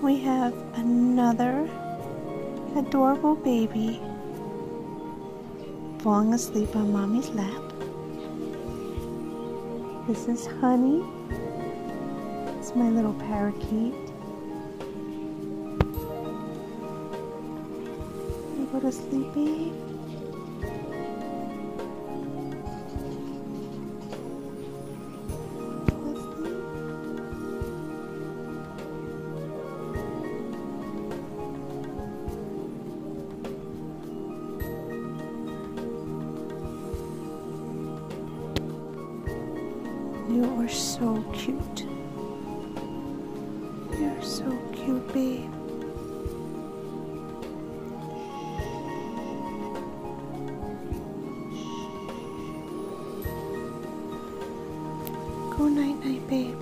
We have another adorable baby falling asleep on Mommy's lap. This is Honey. It's my little parakeet. You go to sleep, babe? You are so cute. You're so cute, babe. Go night night, babe.